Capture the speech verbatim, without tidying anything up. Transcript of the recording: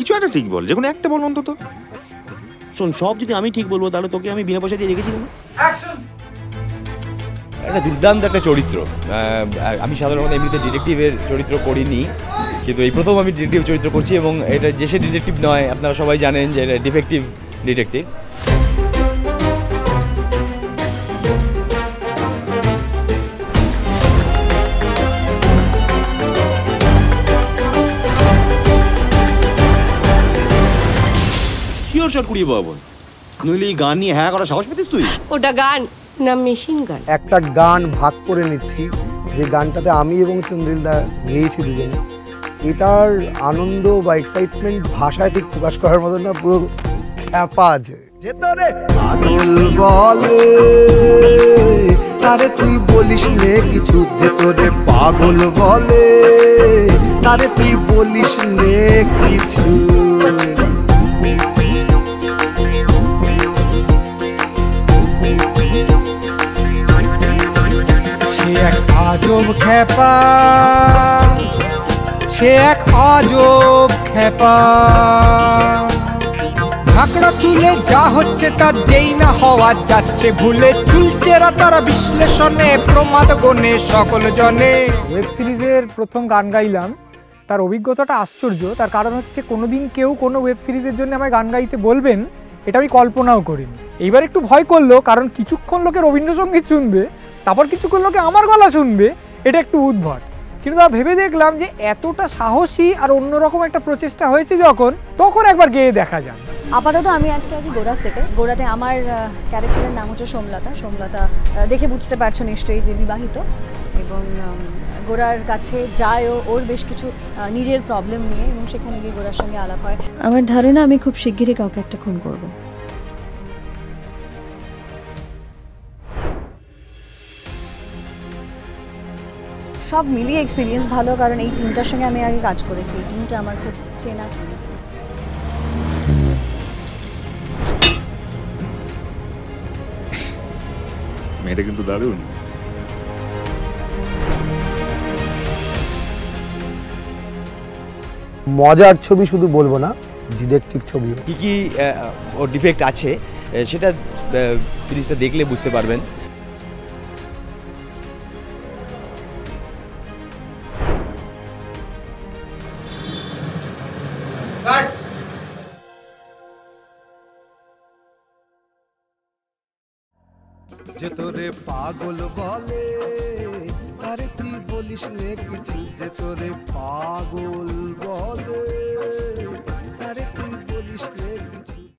কিছু একটা ঠিক বল, যে কোনো একটা বল অন্তত। শোন, সব যদি আমি ঠিক বলবো তাহলে তোকে আমি বিনা পয়সা দিয়ে রেখেছি কেন? একটা দুর্দান্ত একটা চরিত্র। আমি সাধারণত এমনিতে ডিটেকটিভের চরিত্র করিনি, কিন্তু এই প্রথম আমি ডিটেকটিভ চরিত্র করছি, এবং এটা যে সে ডিটেকটিভ নয়, আপনারা সবাই জানেন যে এটা ডিফেক্টিভ ডিটেকটিভ। শিওর শট কুড়িয়ে পাবো, নইলে এই গান নিয়ে হ্যাঁ করা সাহস পেতিস তুই? ওটা গান না মেশিন গান? একটা গান ভাগ করে নিচ্ছি, যে গানটাতে আমি এবং চন্দ্রিলদা গেয়েছি দুজনে। এটার আনন্দ বা এক্সাইটমেন্ট ভাষায় ঠিক প্রকাশ করার মতো না, পুরো খ্যাপা আছে। যে তোরে পাগল বলে তারে তুই বলিস নে কিছু, যে তোরে পাগল বলে তারে তুই বলিস নে কিছু। এক আজব খ্যাপা, সে এক আজব খ্যাপা, ঢাকড়া তুলে যা হচ্ছে তা যেই না হওয়া যাচ্ছে ভুলে, চুলচেরা তারা বিশ্লেষণে প্রমাদ গণে সকল জনে। ওয়েব সিরিজের প্রথম গান গাইলাম, তার অভিজ্ঞতাটা আশ্চর্য। তার কারণ হচ্ছে কোনোদিন কেউ কোনো ওয়েব সিরিজের জন্য আমায় গান গাইতে বলবেন এটা আমি কল্পনাও করিনি। এইবার একটু ভয় করলো, কারণ কিছুক্ষণ লোকে রবীন্দ্রসঙ্গীত শুনবে, তারপর কিছুক্ষণ লোকে আমার গলা শুনবে, এটা একটু উদ্ভট। কিন্তু তা ভেবে দেখলাম যে এতটা সাহসী আর অন্যরকম একটা প্রচেষ্টা হয়েছে যখন, তখন একবার গেয়ে দেখা যাক। আপাতত আমি আজকে আছি গোড়া সেটে। গোড়াতে আমার ক্যারেক্টারের নাম হচ্ছে সোমলতা। সোমলতা দেখে বুঝতে পারছো নিশ্চয়ই যে বিবাহিত, এবং গোড়ার কাছে যায় ওর বেশ কিছু নিজের প্রবলেম নিয়ে, এবং সেখানে গিয়ে গোড়ার সঙ্গে আলাপ হয়। আমার ধারণা আমি খুব শিগগিরই কাউকে একটা খুন করব। সব মিলিয়ে এক্সপিরিয়েন্স ভালো, কারণ এই টিমটার সঙ্গে আমি আগে কাজ করেছি। এই টিমটা আমার খুব চেনা টিম। মেয়েটা কিন্তু দারুণ। মজার ছবি শুধু বলবো না, ডিটেকটিভ ছবি। কী কী ওর ডিফেক্ট আছে সেটা সিরিজটা দেখলে বুঝতে পারবেন। যে তোরে পাগল বলে তারে তুই বলিস নে কিছু, যে তোরে পাগল